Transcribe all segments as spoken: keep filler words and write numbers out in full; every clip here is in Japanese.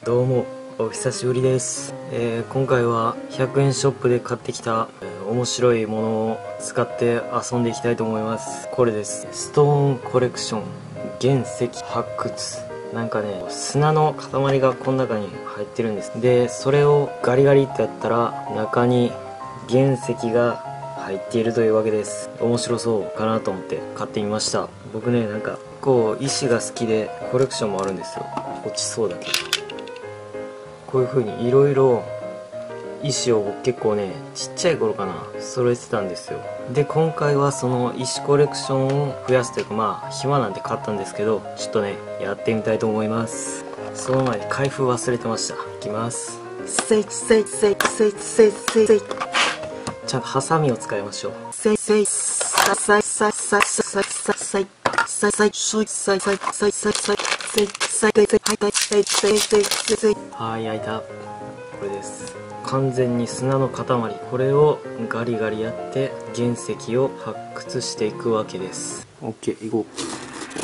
どうもお久しぶりです、えー、今回はひゃくえんショップで買ってきた、えー、面白いものを使って遊んでいきたいと思います。これです。ストーンコレクション原石発掘。なんかね、砂の塊がこの中に入ってるんです。でそれをガリガリってやったら中に原石が入っているというわけです。面白そうかなと思って買ってみました。僕ね、なんかこう石が好きでコレクションもあるんですよ。落ちそうだけど、こういう風にいろいろ石を僕結構ね、ちっちゃい頃かな揃えてたんですよ。で今回はその石コレクションを増やすというか、まあ暇なんで買ったんですけど、ちょっとねやってみたいと思います。その前に開封忘れてました。いきます。せいせいせいせいせいせいせい、ちゃんとハサミを使いましょう。せいせいささいさいさいさいさいさいさいさいさいさいさいさいさいさいさいさいさいさい、はい焼いた。これです。完全に砂の塊。これをガリガリやって原石を発掘していくわけです。 OK、 行こう。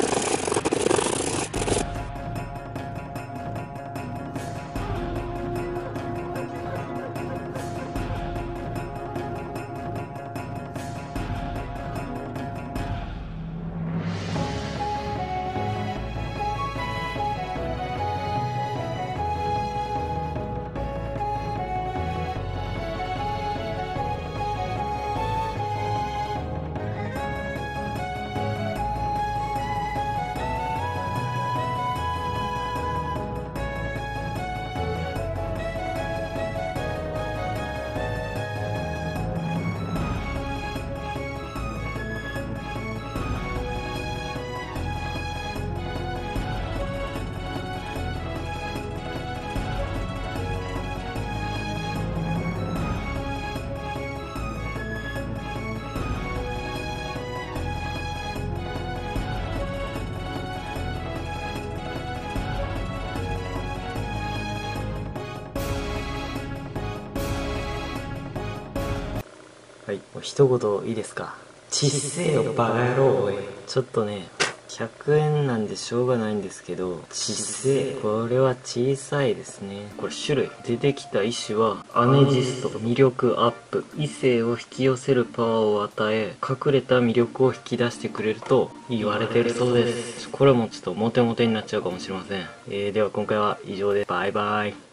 はい、もう一言いいですか。ちっせえよバカ野郎おい。ちょっとねひゃくえんなんでしょうがないんですけど、ちっせえ、これは小さいですね。これ種類出てきた石はアネジスト。魅力アップ、異性を引き寄せるパワーを与え隠れた魅力を引き出してくれると言われているそうです。これもちょっとモテモテになっちゃうかもしれません。えー、では今回は以上です。バイバイ。